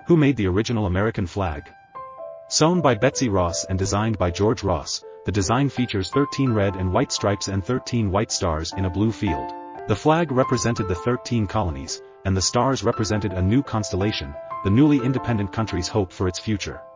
Who made the original American flag? Sewn by Betsy Ross and designed by George Ross, the design features 13 red and white stripes and 13 white stars in a blue field. The flag represented the 13 colonies, and the stars represented a new constellation, the newly independent country's hope for its future.